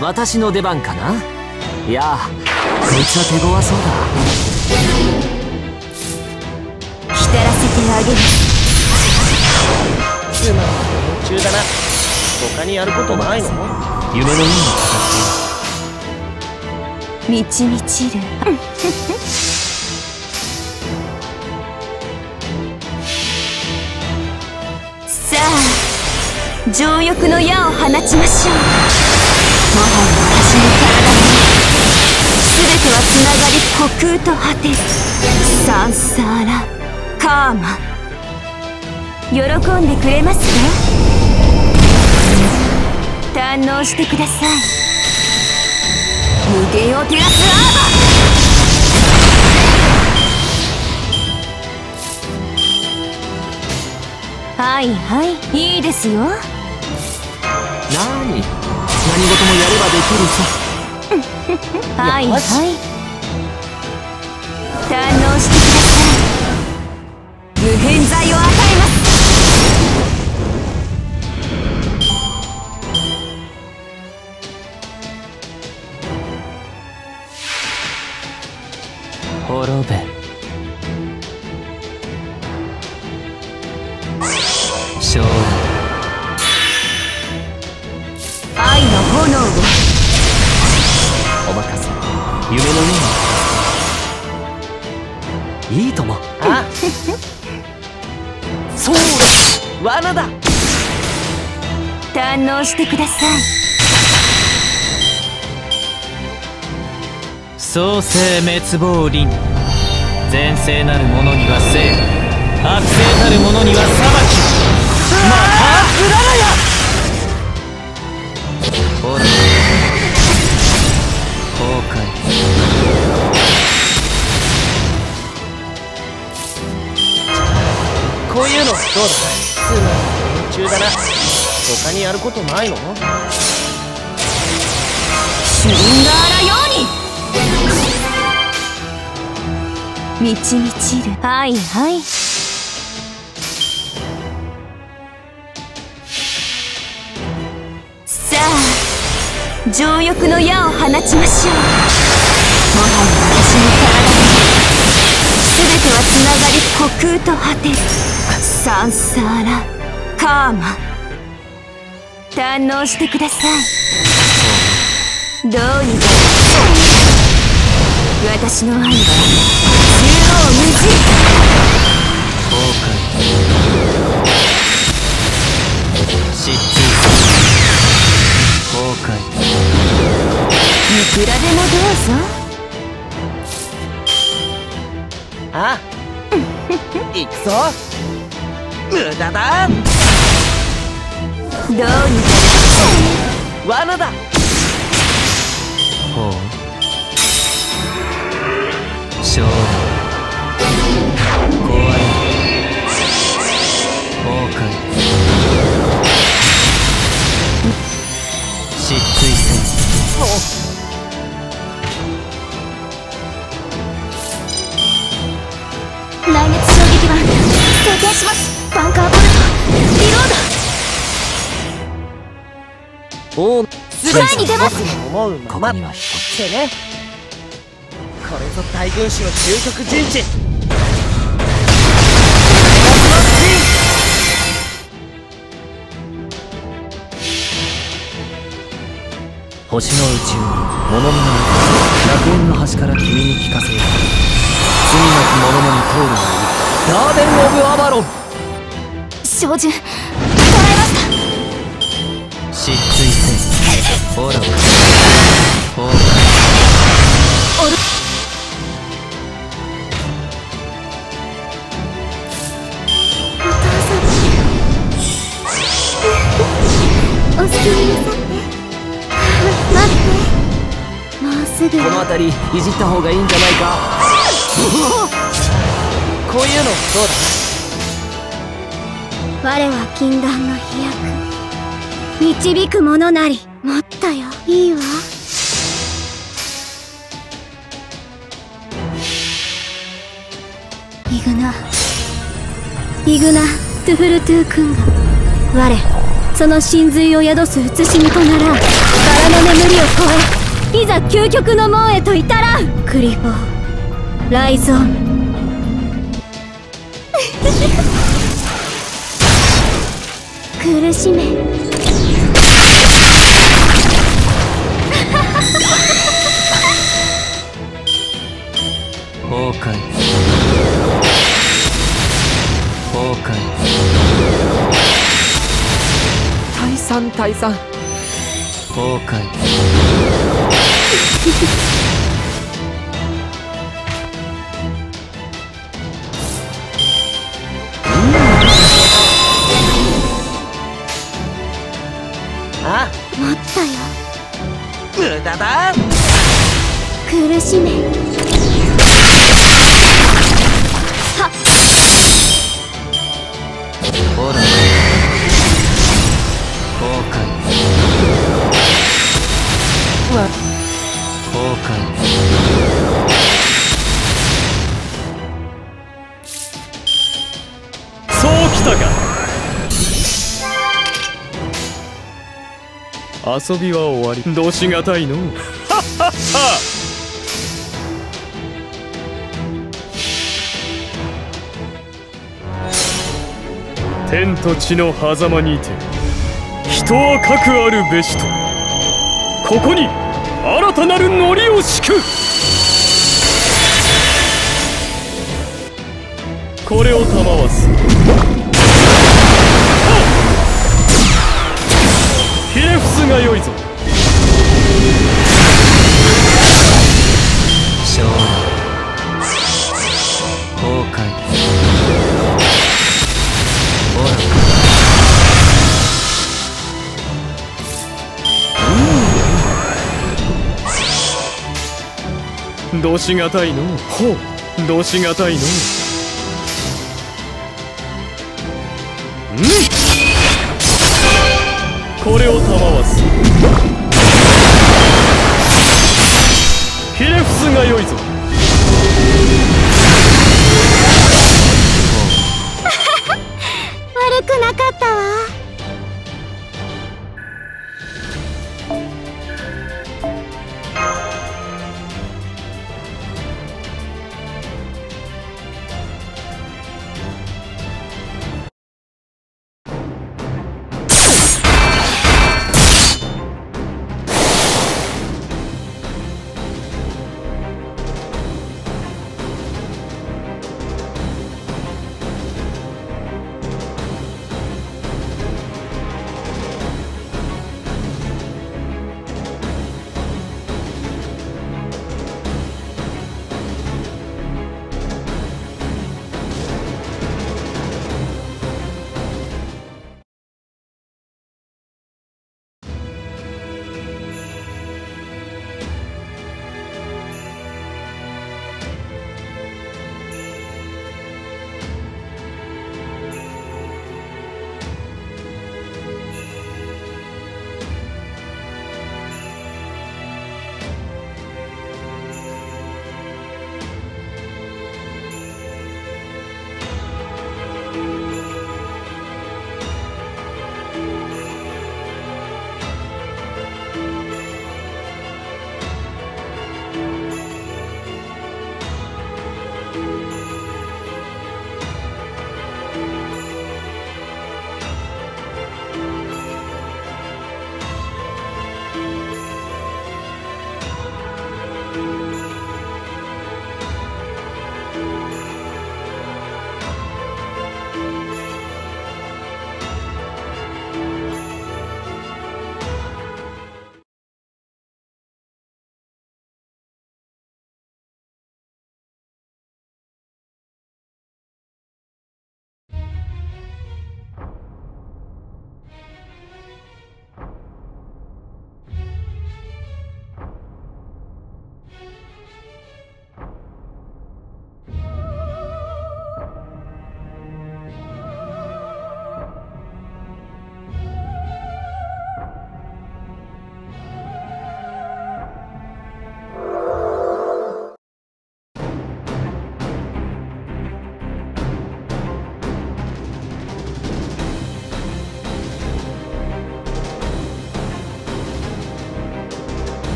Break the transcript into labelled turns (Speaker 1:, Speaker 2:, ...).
Speaker 1: 私の出番かな。いやこいつは手強そうだ。
Speaker 2: 浸らせてあげる。
Speaker 3: つまり夢中だな。他にやることないの？
Speaker 1: 夢のように語っている。
Speaker 2: 満ち満ちるさあ情欲の矢を放ちましょう。もはや私の体に全てはつながり虚空と果てる。サンサーラカーマ、喜んでくれますか？堪能してください。無限を照らすアーバー。はいはい、いいですよ。
Speaker 1: 何事もやればできるさ。
Speaker 2: はいはい、堪能してください。無変剤を与えます。
Speaker 1: 滅べ。将来
Speaker 2: 愛の炎を
Speaker 1: お任せ。夢のようにいいとも。
Speaker 3: あそうだ、罠だ。
Speaker 2: 堪能してください。
Speaker 4: 創世滅亡輪。前世なる者には生、悪性たる者には裁き。またうららや。ほら崩壊。
Speaker 3: こういうのどうだ？つまり夢中だな。他にやることないの？
Speaker 2: シュリンガーラように満ち満ちる。はいはい、さあ情欲の矢を放ちましょう。もはや私の体に全てはつながり虚空と果てる。サンサーラカーマ、堪能してください。どうにか私の愛は縦横無尽。
Speaker 4: 崩壊。失墜。崩壊。
Speaker 2: いくらでもどうぞ。
Speaker 3: あ行くぞ。無駄だ。
Speaker 2: どうにか
Speaker 3: 罠だ。
Speaker 4: ほう。将来壊れ。崩壊。失墜せん。
Speaker 2: 雷熱衝撃板装填します。バンカーボルトリロード。
Speaker 1: おお、
Speaker 2: 前に出ます。
Speaker 3: 思うまま
Speaker 1: ここには一つ。
Speaker 3: ってね。これぞ大軍師の究極陣地。
Speaker 1: 星の宇宙に物見の中、楽園の端から君に聞かせよう。罪なき者のに通るがいい。ガーデン・オブ・アバロン。
Speaker 2: 照準捉えました。
Speaker 4: 失墜せん。ほら崩壊。
Speaker 2: おるお父様お好きになさって。待って、もうすぐ。
Speaker 1: この辺りいじった方がいいんじゃないか。
Speaker 3: こういうのどうだ？
Speaker 2: 我は禁断の飛躍、導くものなり。もっとよ、いいわ。イグナ・トゥフルトゥー君が我その神髄を宿す写しみとなら絡の眠りを超え、いざ究極の門へと至らん。クリボーライゾーン苦しめ。
Speaker 4: 崩壊崩壊
Speaker 1: 退散退散。
Speaker 4: 崩壊
Speaker 3: あ、
Speaker 2: 待ったよ。
Speaker 3: 無駄だ。
Speaker 2: 苦しめ。
Speaker 4: ほら崩壊崩壊
Speaker 1: そうきたか。遊びは終わり。どしがたいの。はっはっは。天と地の狭間にて人はかくあるべしと、ここに新たなる糊を敷く。これを賜わす。ひれ伏すがよいぞ。
Speaker 4: 将来崩壊ほら
Speaker 1: どしがたいの。ほう、どしがたいの。これを賜わす。ひれ伏すがよいぞ。